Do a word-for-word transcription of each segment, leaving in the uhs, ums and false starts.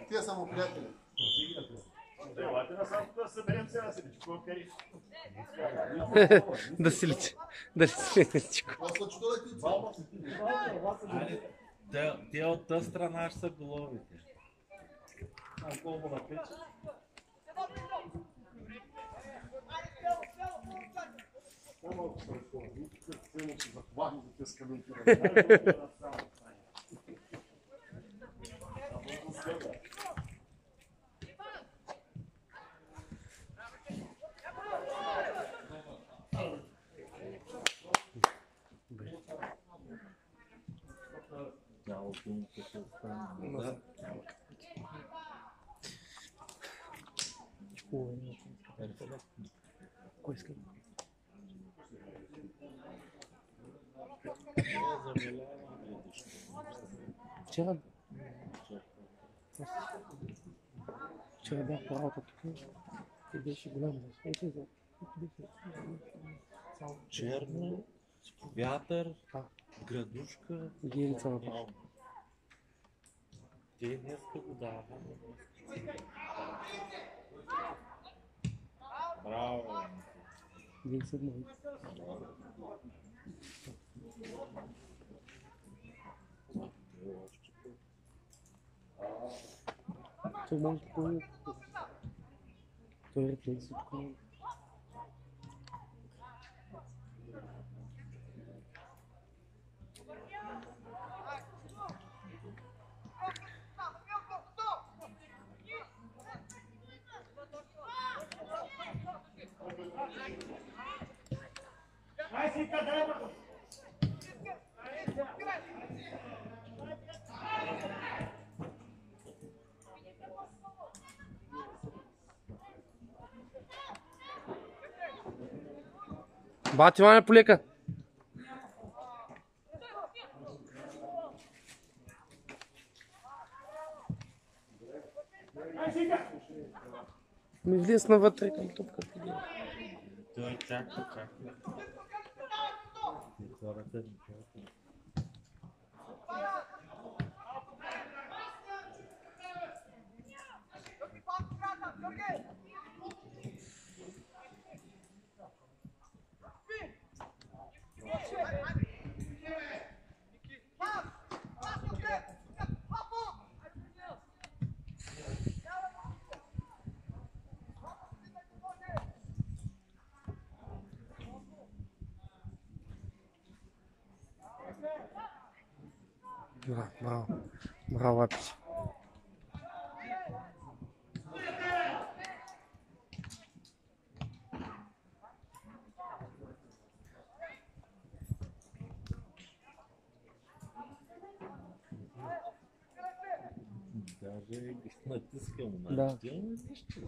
Тия само приятели. Елате на самото да съберем сега си личко, окей? Да си личи. Да си личи. Те от тази страна ще са головите. А колко да пече? Само ако се захвани за тези каменки. Кой иска? Вчера... Вчера бях по работа тук и беше голям. Черно, вятър, градушка, гирица на те днеска го дава. Браво! Гирица днес. Той може да бъде... Той рефлекс от това. Бати, Ваня, полека! Ми влез навътре към топката. Той чака, чака. И хората ни чакат. Браво, браво, браво, Апич. Даже натискам на Да. тя, нищо.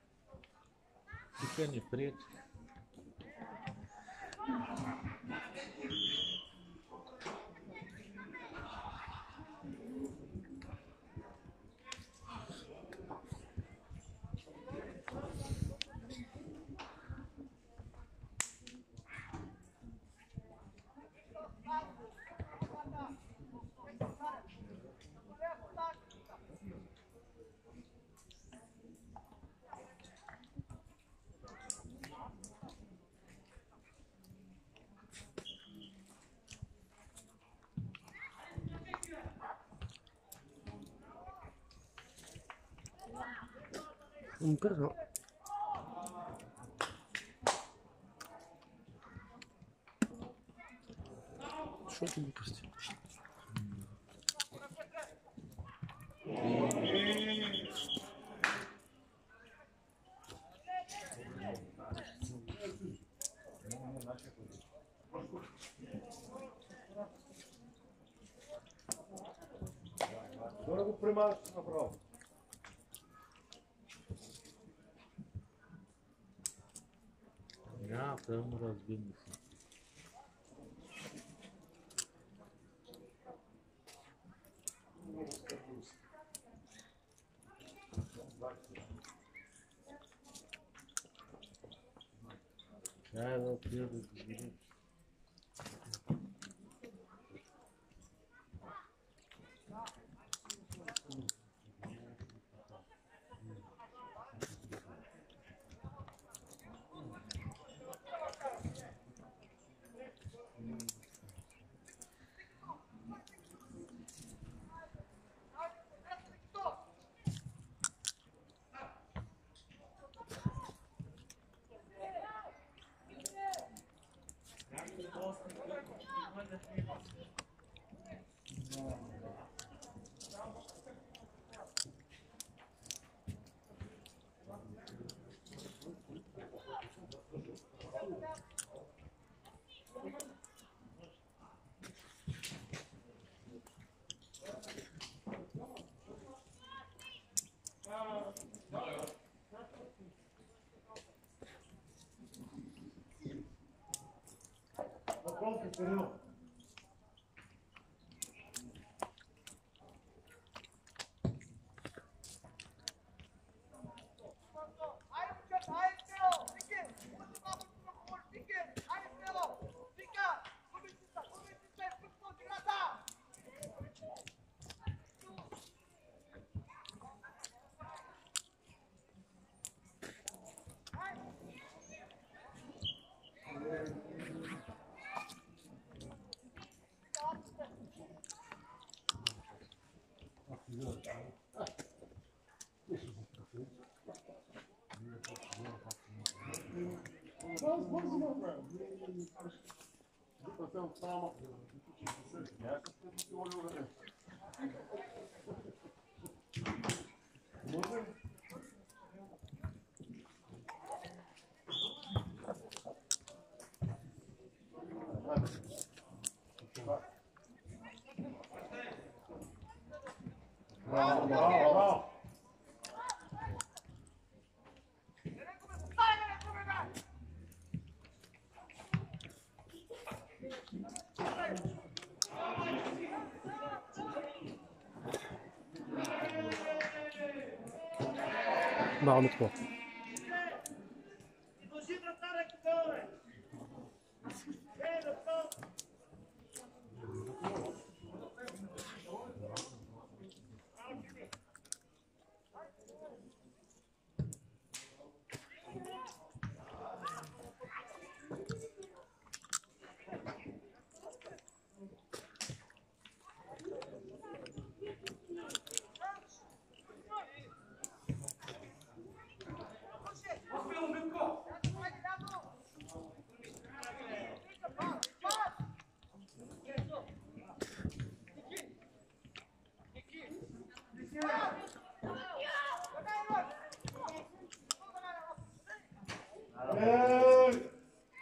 Тук не пречи. Un perro. Что ты глупости? Можно го примаш направо. Няма, тъмно разбим се. Трябва да отида да ги видим. Bravo, bravo, bravo. Bravo Mitko. Hey!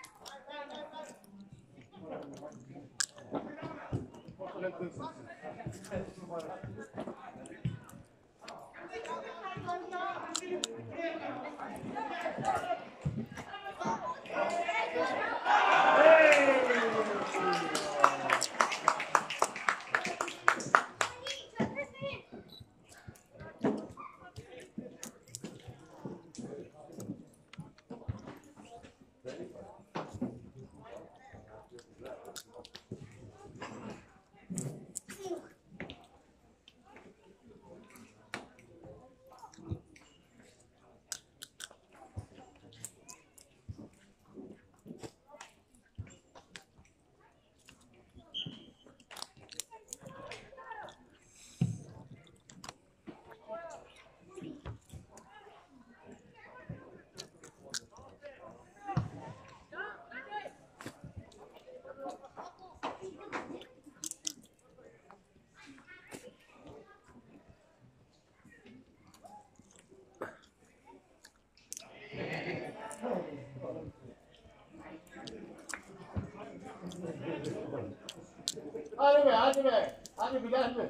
Hadi be, hadi be. Hadi Bilal mi?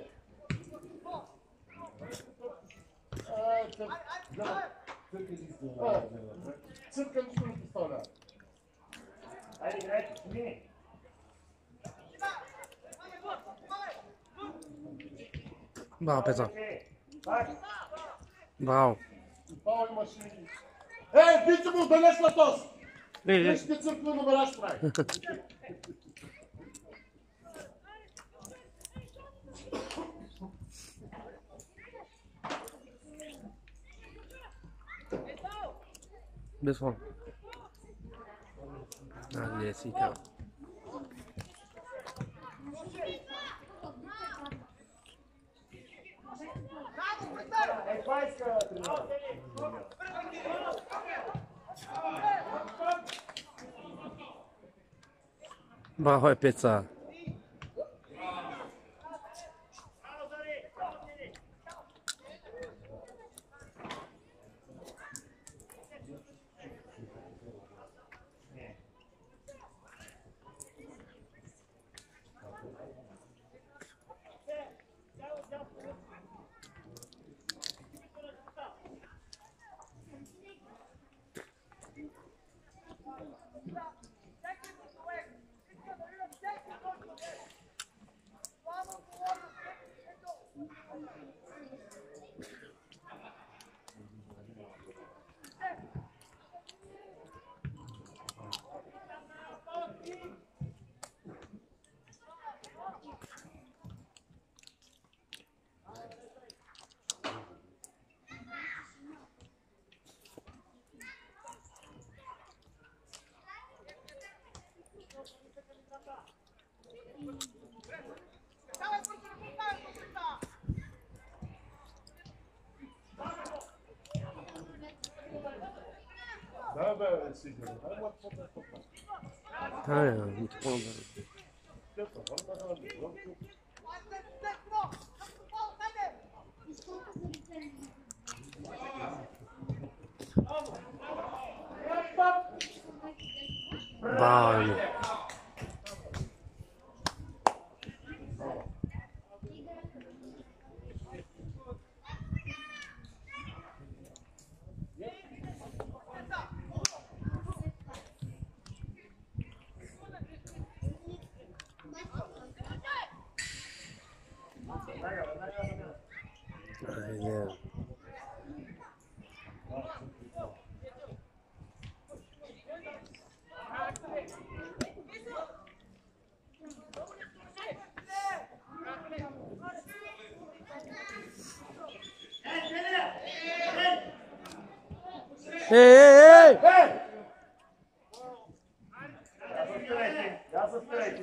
Evet, Sırf konuşuruz sonra. Hadi direkt kimi? Bravo Petra. Bak. Bravo. Paul машини. Ей, бити му, да не слатос! Ей, ей. Вижте църква на бараш прави. This one. Ah, yes, he can. Е, това иска треньор. Bravo Petra. Take it away. Да, бе, сигурно. Ай, ма, какво е това? Ай, не такова да. Тето, върна, върна, върна. Браво! Айде. Ей, ей, ей! Ей! Я за стрейки.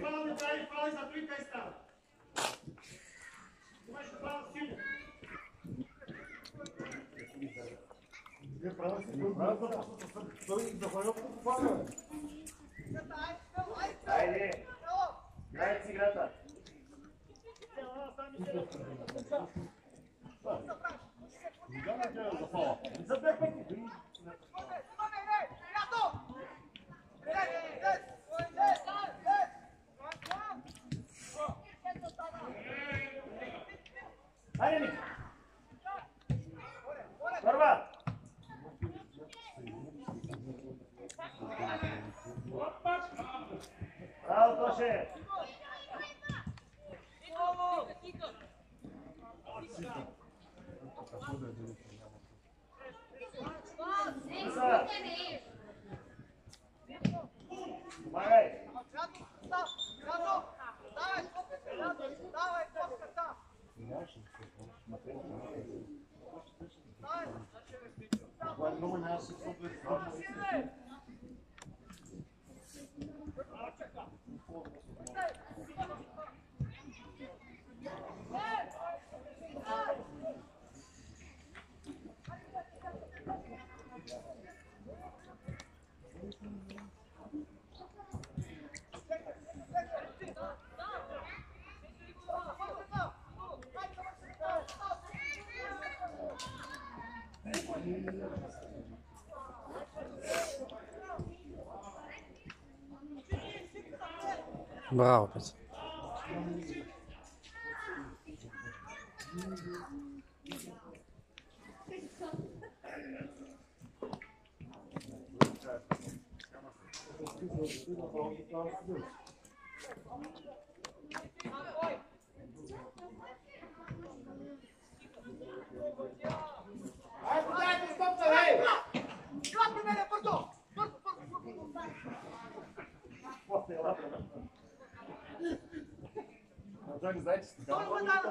Е, права си, права си, той захваля по това. Айде. Играйте си играта. Видя на тя запала. За две пъти. Айде, Ник. Първа. Браво, Тоше. Помагай. Браво, пец. Джак, знаете, си така.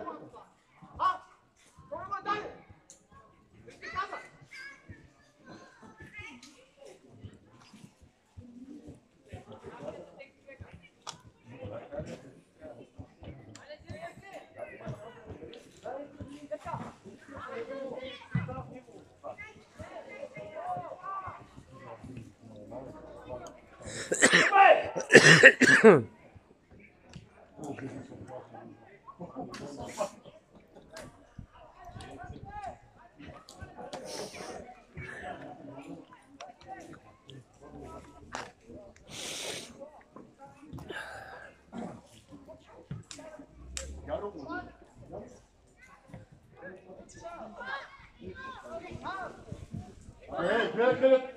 Е, гледай къде.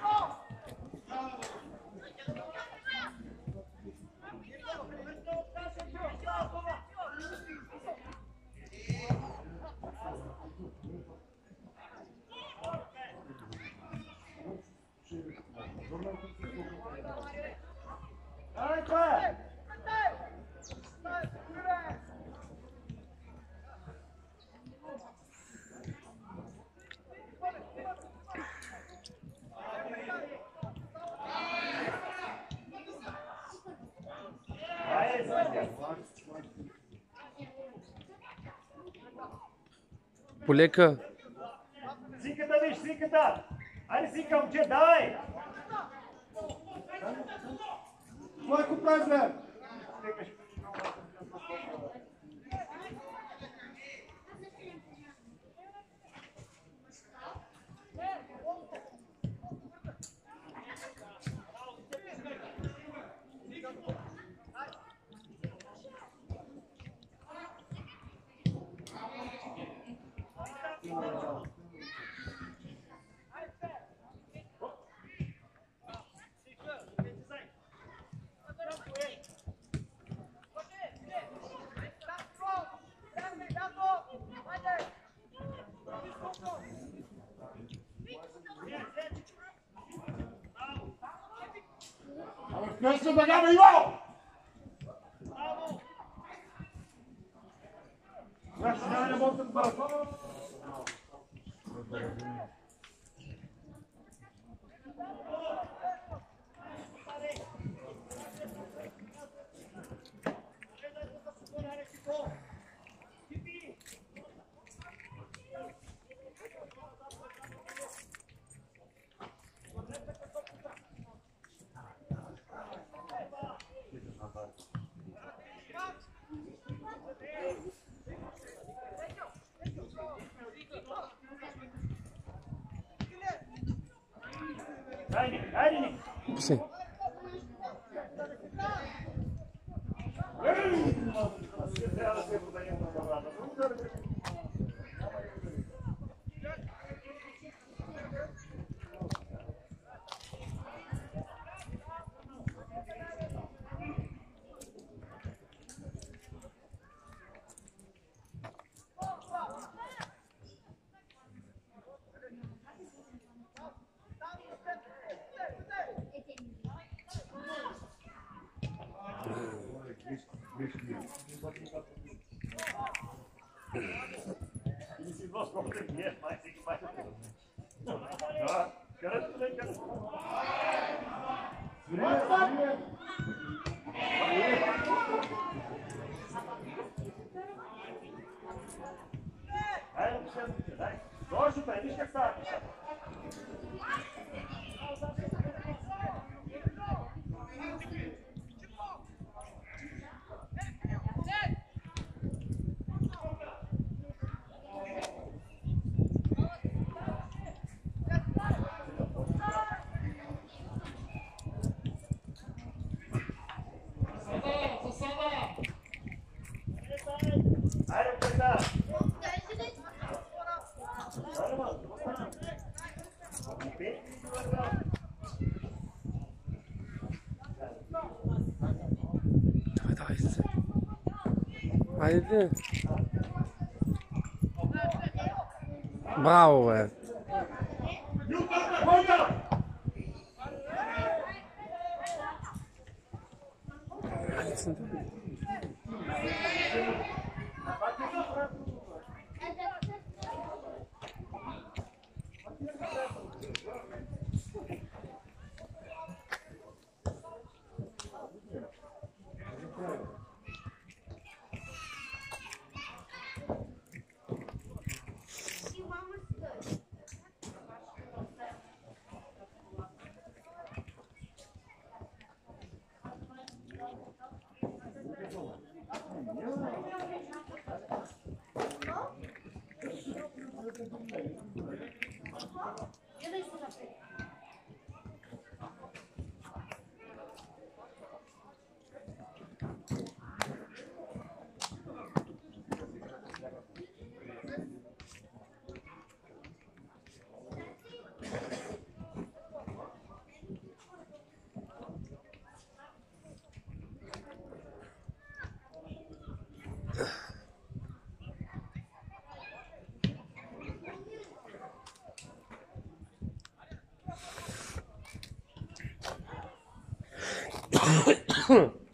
Ай, това е. Pulecă. Zică-te, vici, zică-te! Hai, zică-mi ce dai! Vai cu prazer! Questo pagava io! Lasciare molto il balcone. Hai, Nick, hai, Nick! Sim. Se nós vamos ter dinheiro, mais tem que mais. Ah, quero também, quero. Aí, não precisa, vai. Dois, vai, deixa que tá. Haydi. Bravo be. Huh.